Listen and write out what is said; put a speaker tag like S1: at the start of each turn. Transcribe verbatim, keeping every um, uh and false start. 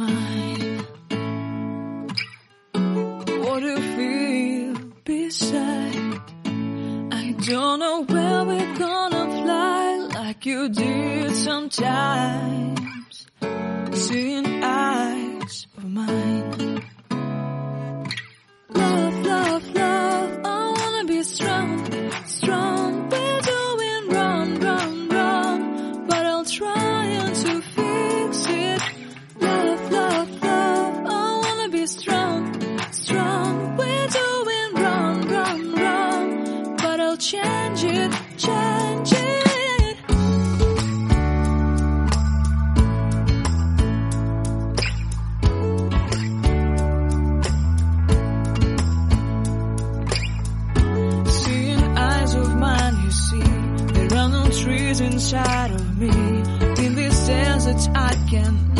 S1: mine. What do you feel beside? I don't know where we're gonna fly like you did sometimes. Seeing eyes of mine. Love, love, love, I wanna be strong, strong. We're doing wrong, wrong, wrong, but I'll try to fix it. Love, love, love, I wanna be strong, strong. We're doing wrong, wrong, wrong, but I'll change it, change it. Trees inside of me. In this desert I can